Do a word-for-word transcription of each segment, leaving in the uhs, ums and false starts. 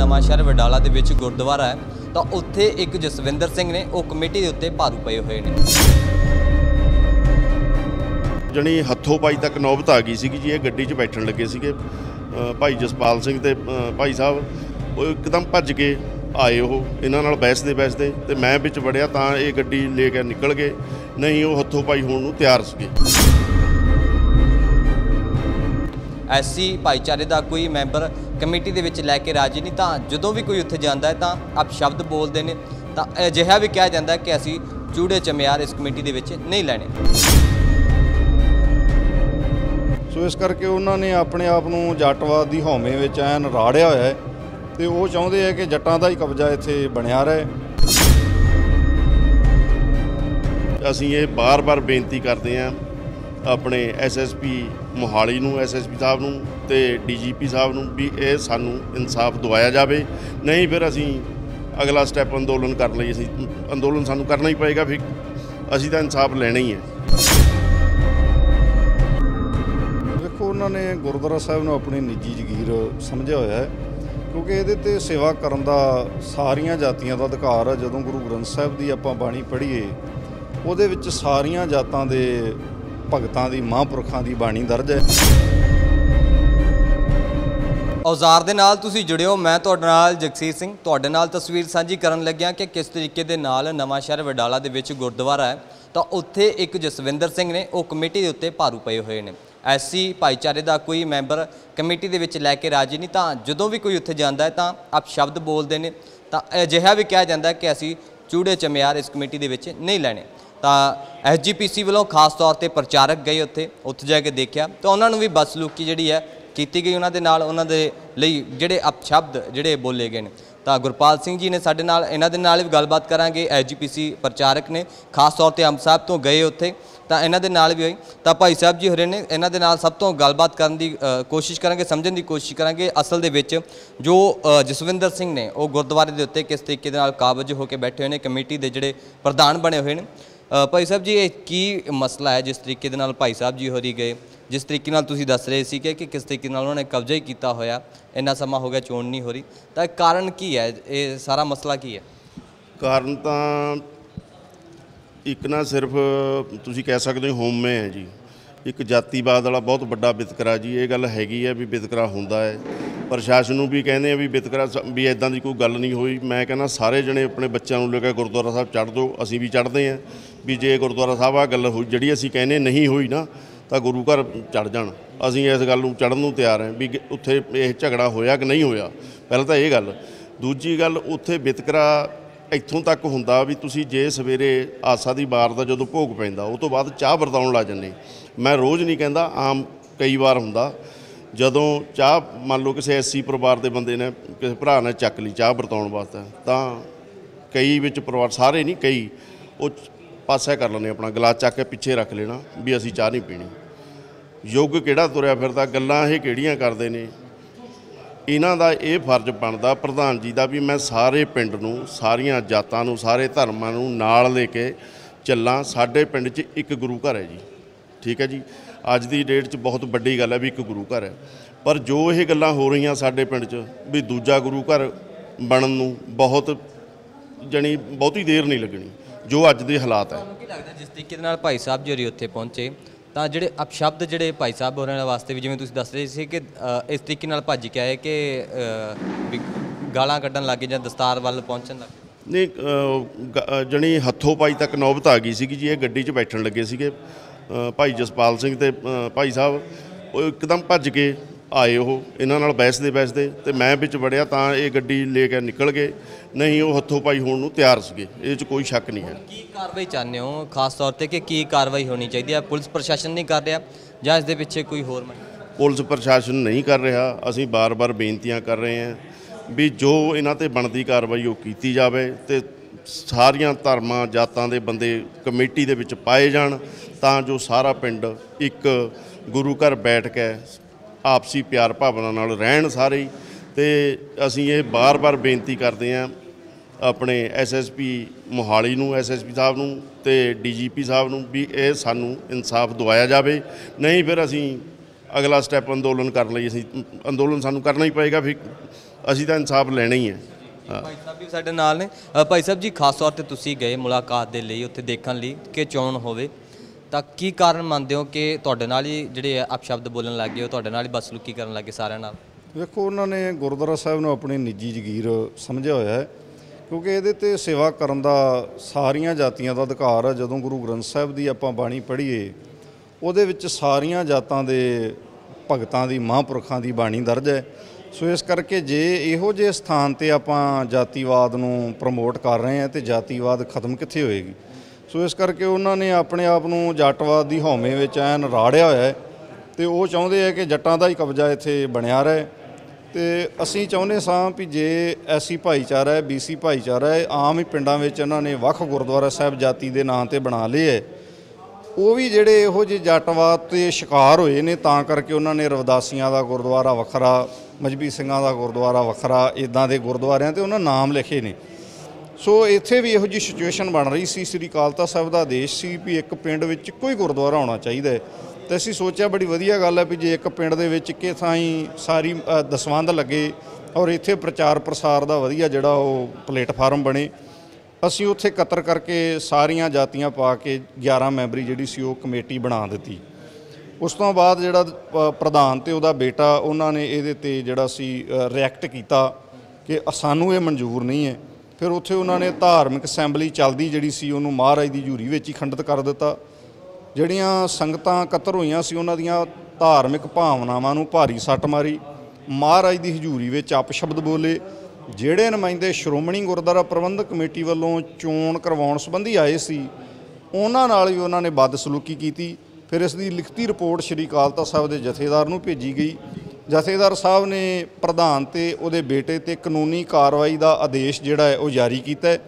नवांशहर वडाला दे विच गुरुद्वारा है तो उत्थे एक जसविंदर सिंह ने वो कमेटी के उत्ते भारू पए हुए ने। जनी हथों पाई तक नौबत आ गई सी जी। ये गड्डी च बैठन लगे सीगे भाई जसपाल सिंह ते भाई साहब वो एकदम भज के आए। वो इन्हां नाल बैसदे बैसदे ते मैं विच वड़िया तां ये गड्डी ले के निकल गए, नहीं वो हथों पाई होण नूं तैयार सीगे। एस सी भाईचारे का कोई मैंबर कमेटी के विच लैके राजी नहीं, तो जदों भी कोई उत्थे जांदा है तो आप शब्द बोलते हैं तो अजिहा भी कहा जाता है कि असी चूड़े चमियार इस कमेटी के विच नहीं लैने। सो इस करके उन्होंने अपने आप नूं जटवाद की हौमे विच ऐन राड़िया होया है तो वो चाहते हैं कि जट्टां दा ही कब्जा इत्थे बनिया रहे। असीं ये बार बार बेनती करते हैं अपने एस एस पी मोहाली नूं, एस एस पी साहब नूं ते डी जी पी साहब नूं भी ये सानूं इंसाफ दवाया जाए, नहीं फिर असीं अगला स्टैप अंदोलन कर लई। असीं अंदोलन सानूं करना ही पएगा, फिर असीं तां इंसाफ लेना ही है। देखो उन्होंने गुरुद्वारा साहब नूं अपनी निजी जगीर समझिया होया है, क्योंकि ये ते सेवा करन दा सारियां जातियां दा अधिकार है। जदों गुरु ग्रंथ साहब की आपां बाणी पढ़ीए उहदे विच सारियां जातां दे भगतां दी महापुरखां दी बाणी दर्ज है। औजार दे नाल तुसीं जुड़िओ, मैं तुहाडे नाल जगसीर सिंह तुहाडे नाल तस्वीर साझी करन लग्या कि किस तरीके दे नाल नवांशहर वडाला दे विच गुरुद्वारा है तो उत्थे एक जसविंदर सिंह ने वो कमेटी के उत्ते भारू पए हुए ने। एस सी भाईचारे का कोई मैंबर कमेटी के विच लैके राजी नहीं, तो जदों भी कोई उत्थे जांदा है तो आप शब्द बोलते हैं तो अजिहा भी कहा जाता है कि असी चूड़े चमियार इस कमेटी के विच नहीं लैने। तो एस जी पी सी वालों खास तौर पर प्रचारक गए उत्थे उत्थे जाके देखा तो उन्होंने भी बदसलूकी जिहड़ी है की गई उन्होंने नाल, उन्होंने लई जिहड़े अपशब्द जिहड़े बोले गए। तो गुरपाल सिंह जी ने साडे नाल इन्हां दे नाल भी गलबात करांगे। एस जी पी सी प्रचारक ने खास तौर पर अंब साहब तो गए उत्थे तो इन्हां दे नाल भी होई तो भाई साहब जी होरे ने इन्हां दे नाल सब तो गलबात करन दी कोशिश करांगे, समझण दी कोशिश करांगे असल दे विच जो जसविंदर सिंह ने वो गुरुद्वारे दे उत्ते किस तरीके दे नाल काबज होकर बैठे हुए हैं, कमेटी दे जिहड़े प्रधान बने हुए हैं। भाई साहब जी ये की मसला है जिस तरीके दे नाल भाई साहब जी होरी गए, जिस तरीके नाल तुसीं दस रहे सी कि किस तरीके नाल उन्होंने कब्जा ही किया होया, इन्ना समा हो गया चोण नहीं हो रही, तो कारण की है, ये सारा मसला की है? कारण तो एक ना सिर्फ तुसीं कह सकते हो होमे है जी, एक जातिवाद वाला बहुत बड़ा वितकरा जी। ये गल हैगी है भी वितकरा हुंदा है, प्रशासन नूं भी कहने भी वितकरा भी इदां दी कोई गल नहीं हुई। मैं कहना सारे जने अपने बच्चों नूं लेकर गुरुद्वारा साहब चढ़ दो, असीं भी चढ़ते हैं भी जे गुरुद्वारा साहब आ गल हुई जिहड़ी असीं कहने नहीं हुई ना तो गुरु घर चढ़ जाण। असीं इस गल नूं चढ़न नूं तैयार हैं भी उत्थे ये झगड़ा होया कि नहीं होया। पहले तो ये गल, दूजी गल उत्थे वितकरा इत्थों तक हुंदा भी तुसीं जे सवेरे आसा दी बार दा जदों भोग पैंदा उस तो बाद चाह वरताउण लग जंदे। मैं रोज़ नहीं कहंदा, आम कई बार हुंदा जदों चाह मान लो किसी एस सी परिवार के बंदे ने किसी भरा ने चक ली चाह वरताउण वास्ते तां कई विच परिवार सारे नहीं कई वो पासा कर लेने, अपना गिलास चक के पिछे रख लेना भी असीं चाह नहीं पीनी। युग किहड़ा तुरिया फिरदा, गल्लां ये किहड़ियां करदे ने। इन्हां दा ये फर्ज बनदा प्रधान जी का भी मैं सारे पिंड नूं सारियां जातां नूं सारे धर्मां नूं नाल लेके चलां। साडे पिंड च एक गुरु घर है जी, ठीक है जी। अज दी डेट च बहुत वड्डी गल है भी एक गुरु घर है, पर जो ये गल्लां हो रही साडे पिंड च भी दूजा गुरु घर बनन नूं बहुत जानी बहुती देर नहीं लगनी जो अज दे हालात है। की लगदा जिस तरीके नाल भाई साहब जी होरी उत्थे पहुंचे तो जिहड़े अपशब्द जिहड़े भाई साहब होरां वास्ते भी जिवें तुसीं दस रहे सी कि इस तरीके नाल भज के आए कि गालां कड्ढन लग गए जां दस्तार वल पहुंचण लग गए? नहीं जनी हथों पाई तक नौबत आ गई सी जी। ये गड्डी च बैठन लगे सीगे भाई जसपाल सिंह ते भाई साहब वो एकदम भज के आए। वो इन्हां नाल बैसदे बैसदे ते मैं विच वड़िया तां ये गड्डी ले के निकल गए, नहीं वो हथों पाई होण नूं तैयार सीगे। इह च कोई शक नहीं है। की कार्रवाई चाहते हो खास तौर पर कि की कार्रवाई होनी चाहिए है? पुलिस प्रशासन नहीं कर रहा जां इस दे पिछे कोई होर? पुलिस प्रशासन नहीं कर रहा, असीं बार बार बेनतियां कर रहे हैं भी जो इन्हां ते बनदी कार्रवाई वो कीती जावे ते सारियां धर्मां जातां दे बंदे कमेटी दे विच पाए जाण तां जो सारा पिंड एक गुरु घर बैठ के आपसी प्यार भावना नाल रहण सारे। तो असीं ये बार बार बेनती करते हैं अपने एस एस पी मोहाली नूं, एस एस पी साहब नूं ते डी जी पी साहब नूं भी ये सानूं इंसाफ दवाया जाए, नहीं फिर असीं अगला स्टैप अंदोलन कर लई। असीं अंदोलन सानूं करना ही पएगा, फिर ਅਸੀਂ ਤਾਂ ਇਨਸਾਫ ਲੈਣਾ ਹੀ ਹੈ। ਭਾਈ ਸਾਹਿਬ ਵੀ ਸਾਡੇ ਨਾਲ ਨੇ। ਅ, ਭਾਈ ਸਾਹਿਬ ਜੀ, ਖਾਸ ਤੌਰ ਤੇ ਤੁਸੀਂ ਗਏ ਮੁਲਾਕਾਤ ਦੇ ਲਈ, ਉੱਥੇ ਦੇਖਣ ਲਈ ਕਿ ਚੋਣ ਹੋਵੇ, ਤਾਂ ਕੀ ਕਾਰਨ ਮੰਨਦੇ ਹੋ ਕਿ ਤੁਹਾਡੇ ਨਾਲ ਹੀ ਜਿਹੜੇ ਅਪਸ਼ਬਦ ਬੋਲਣ ਲੱਗ ਗਏ, ਉਹ ਤੁਹਾਡੇ ਨਾਲ ਹੀ ਬਦਸਲੂਕੀ ਕਰਨ ਲੱਗੇ ਸਾਰਿਆਂ ਨਾਲ? ਵੇਖੋ, ਉਹਨਾਂ ਨੇ ਗੁਰਦੁਆਰਾ ਸਾਹਿਬ ਨੂੰ ਆਪਣੀ ਨਿੱਜੀ ਜਗੀਰ ਸਮਝਿਆ ਹੋਇਆ ਹੈ, ਕਿਉਂਕਿ ਇਹਦੇ ਤੇ ਸੇਵਾ ਕਰਨ ਦਾ ਸਾਰੀਆਂ ਜਾਤੀਆਂ ਦਾ ਅਧਿਕਾਰ ਹੈ। ਜਦੋਂ ਗੁਰੂ ਗ੍ਰੰਥ ਸਾਹਿਬ ਦੀ ਆਪਾਂ ਬਾਣੀ ਪੜ੍ਹੀਏ, ਉਹਦੇ ਵਿੱਚ ਸਾਰੀਆਂ ਜਾਤਾਂ ਦੇ ਭਗਤਾਂ ਦੀ, ਮਹਾਂਪੁਰਖਾਂ ਦੀ ਬਾਣੀ ਦਰਜ ਹੈ। ਸੋ ਇਸ ਕਰਕੇ ਜੇ ਇਹੋ ਜਿਹੇ ਸਥਾਨ ਤੇ ਆਪਾਂ ਜਾਤੀਵਾਦ ਨੂੰ ਪ੍ਰਮੋਟ ਕਰ ਰਹੇ ਹਾਂ ਤੇ ਜਾਤੀਵਾਦ ਖਤਮ ਕਿੱਥੇ ਹੋਏਗੀ। ਸੋ ਇਸ ਕਰਕੇ ਉਹਨਾਂ ਨੇ ਆਪਣੇ ਆਪ ਨੂੰ ਜੱਟਵਾਦ ਦੀ ਹਉਮੈ ਵਿੱਚ ਐਨ ਰਾੜਿਆ ਹੋਇਆ ਹੈ ਤੇ ਉਹ ਚਾਹੁੰਦੇ ਆ ਕਿ ਜੱਟਾਂ ਦਾ ਹੀ ਕਬਜ਼ਾ ਇੱਥੇ ਬਣਿਆ ਰਹੇ। ਤੇ ਅਸੀਂ ਚਾਹੁੰਦੇ ਸਾਂ ਵੀ ਜੇ ਐਸੀ ਭਾਈਚਾਰਾ ਹੈ, ਬੀਸੀ ਭਾਈਚਾਰਾ ਹੈ, ਆਮ ਹੀ ਪਿੰਡਾਂ ਵਿੱਚ ਇਹਨਾਂ ਨੇ ਵੱਖ ਗੁਰਦੁਆਰਾ ਸਾਹਿਬ ਜਾਤੀ ਦੇ ਨਾਂ ਤੇ ਬਣਾ ਲਏ ਹੈ, ਉਹ ਵੀ ਜਿਹੜੇ ਇਹੋ ਜਿਹੇ ਜੱਟਵਾਦ ਤੇ ਸ਼ਿਕਾਰ ਹੋਏ ਨੇ, ਤਾਂ ਕਰਕੇ ਉਹਨਾਂ ਨੇ ਰਵਿਦਾਸੀਆਂ ਦਾ ਗੁਰਦੁਆਰਾ ਵੱਖਰਾ, ਮਜਬੀ ਸਿੰਘਾਂ ਦਾ ਗੁਰਦੁਆਰਾ ਵੱਖਰਾ, ਇੱਦਾਂ ਦੇ ਗੁਰਦੁਆਰਿਆਂ ਤੇ ਉਹਨਾਂ ਨਾਮ ਲਿਖੇ ਨੇ। ਸੋ ਇੱਥੇ ਵੀ ਇਹੋ ਜਿਹੀ ਸਿਚੁਏਸ਼ਨ ਬਣ ਰਹੀ ਸੀ। ਸ੍ਰੀ ਅਕਾਲ ਤਖ਼ਤ ਸਾਹਿਬ ਦਾ ਆਦੇਸ਼ ਸੀ ਵੀ ਇੱਕ ਪਿੰਡ ਵਿੱਚ ਇੱਕੋ ਹੀ ਗੁਰਦੁਆਰਾ ਹੋਣਾ ਚਾਹੀਦਾ ਹੈ, ਤੇ ਅਸੀਂ ਸੋਚਿਆ ਬੜੀ ਵਧੀਆ ਗੱਲ ਹੈ ਵੀ ਜੇ ਇੱਕ ਪਿੰਡ ਦੇ ਵਿੱਚ ਇੱਕੇ ਥਾਂ ਹੀ ਸਾਰੀ ਦਸਵੰਧ ਲੱਗੇ ਔਰ ਇੱਥੇ ਪ੍ਰਚਾਰ ਪ੍ਰਸਾਰ ਦਾ ਵਧੀਆ ਜਿਹੜਾ ਉਹ ਪਲੇਟਫਾਰਮ ਬਣੇ। ਅਸੀਂ ਉੱਥੇ ਇਕੱਤਰ ਕਰਕੇ ਸਾਰੀਆਂ ਜਾਤੀਆਂ ਪਾ ਕੇ ਗਿਆਰਾਂ ਮੈਂਬਰੀ ਜਿਹੜੀ ਸੀ ਉਹ ਕਮੇਟੀ ਬਣਾ ਦਿੱਤੀ। ਉਸ ਤੋਂ ਬਾਅਦ ਜਿਹੜਾ ਪ੍ਰਧਾਨ ਤੇ ਉਹਦਾ ਬੇਟਾ, ਉਹਨਾਂ ਨੇ ਇਹਦੇ ਤੇ ਜਿਹੜਾ ਸੀ ਰਿਐਕਟ ਕੀਤਾ ਕਿ ਸਾਨੂੰ ਇਹ ਮਨਜ਼ੂਰ ਨਹੀਂ ਹੈ। ਫਿਰ ਉੱਥੇ ਉਹਨਾਂ ਨੇ ਧਾਰਮਿਕ ਅਸੈਂਬਲੀ ਚੱਲਦੀ ਜਿਹੜੀ ਸੀ ਉਹਨੂੰ ਮਹਾਰਾਜ ਦੀ ਹਜ਼ੂਰੀ ਵਿੱਚ ਹੀ ਖੰਡਿਤ ਕਰ ਦਿੱਤਾ। ਜਿਹੜੀਆਂ ਸੰਗਤਾਂ ਇਕੱਤਰ ਹੋਈਆਂ ਸੀ ਉਹਨਾਂ ਦੀਆਂ ਧਾਰਮਿਕ ਭਾਵਨਾਵਾਂ ਨੂੰ ਭਾਰੀ ਸੱਟ ਮਾਰੀ, ਮਹਾਰਾਜ ਦੀ ਹਜ਼ੂਰੀ ਵਿੱਚ ਅਪਸ਼ਬਦ ਬੋਲੇ। ਜਿਹੜੇ ਨੁਮਾਇੰਦੇ ਸ਼੍ਰੋਮਣੀ ਗੁਰਦੁਆਰਾ ਪ੍ਰਬੰਧਕ ਕਮੇਟੀ ਵੱਲੋਂ ਚੋਣ ਕਰਵਾਉਣ ਸੰਬੰਧੀ ਆਏ ਸੀ, ਉਹਨਾਂ ਨਾਲ ਵੀ ਉਹਨਾਂ ਨੇ ਬਦਸਲੂਕੀ ਕੀਤੀ। ਫਿਰ ਇਸ ਦੀ ਲਿਖਤੀ ਰਿਪੋਰਟ ਸ੍ਰੀ ਅਕਾਲ ਤਖ਼ਤ ਸਾਹਿਬ ਦੇ ਜਥੇਦਾਰ ਨੂੰ ਭੇਜੀ ਗਈ। ਜਥੇਦਾਰ ਸਾਹਿਬ ਨੇ ਪ੍ਰਧਾਨ ਤੇ ਉਹਦੇ ਬੇਟੇ ਤੇ ਕਾਨੂੰਨੀ ਕਾਰਵਾਈ ਦਾ ਆਦੇਸ਼ ਜਿਹੜਾ ਹੈ ਉਹ ਜਾਰੀ ਕੀਤਾ।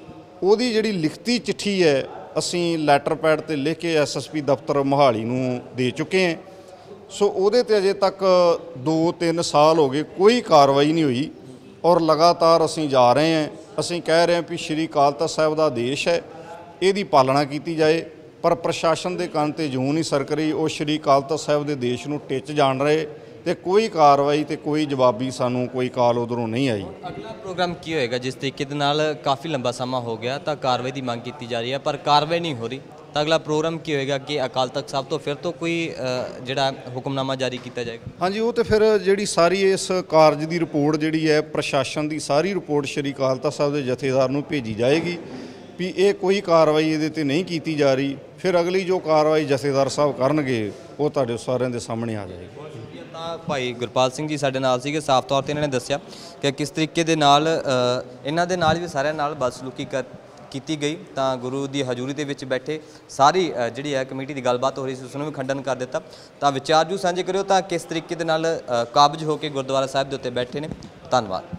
ਉਹਦੀ ਜਿਹੜੀ ਲਿਖਤੀ ਚਿੱਠੀ ਹੈ ਅਸੀਂ ਲੈਟਰ ਪੈਡ ਤੇ ਲਿਖ ਕੇ ਐਸਐਸਪੀ ਦਫ਼ਤਰ ਮੋਹਾਲੀ ਨੂੰ ਦੇ ਚੁੱਕੇ ਹਾਂ। ਸੋ ਉਹਦੇ ਤੇ ਅਜੇ ਤੱਕ ਦੋ ਤਿੰਨ ਸਾਲ ਹੋ ਗਏ ਕੋਈ ਕਾਰਵਾਈ ਨਹੀਂ ਹੋਈ ਔਰ ਲਗਾਤਾਰ ਅਸੀਂ ਜਾ ਰਹੇ ਹਾਂ। ਅਸੀਂ ਕਹਿ ਰਹੇ ਹਾਂ ਵੀ ਸ੍ਰੀ ਅਕਾਲ ਤਖ਼ਤ ਸਾਹਿਬ ਦਾ ਆਦੇਸ਼ ਹੈ, ਇਹਦੀ ਪਾਲਣਾ ਕੀਤੀ ਜਾਏ, ਪਰ ਪ੍ਰਸ਼ਾਸਨ ਦੇ ਕੰਨ ਤੇ ਜੂੰ ਨਹੀਂ ਸਰਕ ਰਹੀ। ਉਹ ਸ੍ਰੀ ਅਕਾਲ ਤਖ਼ਤ ਸਾਹਿਬ ਦੇ ਆਦੇਸ਼ ਨੂੰ ਟਿੱਚ ਜਾਣ ਰਹੇ ਤੇ ਕੋਈ ਕਾਰਵਾਈ ਤੇ ਕੋਈ ਜਵਾਬੀ ਸਾਨੂੰ ਕੋਈ ਕਾਲ ਉਧਰੋਂ ਨਹੀਂ ਆਈ। ਅਗਲਾ ਪ੍ਰੋਗਰਾਮ ਕੀ ਹੋਏਗਾ? ਜਿਸ ਤਰੀਕੇ ਦੇ ਨਾਲ ਕਾਫੀ ਲੰਬਾ ਸਮਾਂ ਹੋ ਗਿਆ ਤਾਂ ਕਾਰਵਾਈ ਦੀ ਮੰਗ ਕੀਤੀ ਜਾ ਰਹੀ ਹੈ ਪਰ ਕਾਰਵਾਈ ਨਹੀਂ ਹੋ ਰਹੀ, ਤਾਂ ਅਗਲਾ ਪ੍ਰੋਗਰਾਮ ਕੀ ਹੋਏਗਾ ਕਿ ਅਕਾਲ ਤਖ਼ਤ ਸਾਹਿਬ ਤੋਂ ਫਿਰ ਤੋਂ ਕੋਈ ਜਿਹੜਾ ਹੁਕਮਨਾਮਾ ਜਾਰੀ ਕੀਤਾ ਜਾਏਗਾ? ਹਾਂਜੀ, ਉਹ ਤੇ ਫਿਰ ਜਿਹੜੀ ਸਾਰੀ ਇਸ ਕਾਰਜ ਦੀ ਰਿਪੋਰਟ ਜਿਹੜੀ ਹੈ ਪ੍ਰਸ਼ਾਸਨ ਦੀ ਸਾਰੀ ਰਿਪੋਰਟ ਸ੍ਰੀ ਅਕਾਲ ਤਖ਼ਤ ਸਾਹਿਬ ਦੇ ਜਥੇਦਾਰ ਨੂੰ ਭੇਜੀ ਜਾਏਗੀ ਵੀ ਇਹ ਕੋਈ ਕਾਰਵਾਈ ਇਹਦੇ ਤੇ ਨਹੀਂ ਕੀਤੀ ਜਾ ਰਹੀ। ਫਿਰ ਅਗਲੀ ਜੋ ਕਾਰਵਾਈ ਜਥੇਦਾਰ ਸਾਹਿਬ ਕਰਨਗੇ ਉਹ ਤੁਹਾਡੇ ਸਾਰਿਆਂ ਦੇ ਸਾਹਮਣੇ ਆ ਜਾਏਗੀ। ਤਾਂ ਭਾਈ ਗੁਰਪਾਲ ਸਿੰਘ ਜੀ ਸਾਡੇ ਨਾਲ ਸੀਗੇ। ਸਾਫ਼ ਤੌਰ ਤੇ ਇਹਨਾਂ ਨੇ ਦੱਸਿਆ ਕਿ ਕਿਸ ਤਰੀਕੇ ਦੇ ਨਾਲ ਇਹਨਾਂ ਦੇ ਨਾਲ ਵੀ ਸਾਰਿਆਂ ਨਾਲ ਬਦਸਲੂਕੀ ਕਰ ਕੀਤੀ ਗਈ, ਤਾਂ ਗੁਰੂ ਦੀ ਹਜ਼ੂਰੀ ਦੇ ਵਿੱਚ ਬੈਠੇ ਸਾਰੀ ਜਿਹੜੀ ਹੈ ਕਮੇਟੀ ਦੀ ਗੱਲਬਾਤ ਹੋ ਰਹੀ ਸੀ ਉਸ ਨੂੰ ਵੀ ਖੰਡਨ ਕਰ ਦਿੱਤਾ। ਤਾਂ ਵਿਚਾਰ ਜੂ ਸਾਂਝੇ ਕਰਿਓ ਤਾਂ ਕਿਸ ਤਰੀਕੇ ਦੇ ਨਾਲ ਕਾਬਜ ਹੋ ਕੇ ਗੁਰਦੁਆਰਾ ਸਾਹਿਬ ਦੇ ਉੱਤੇ ਬੈਠੇ ਨੇ। ਧੰਨਵਾਦ।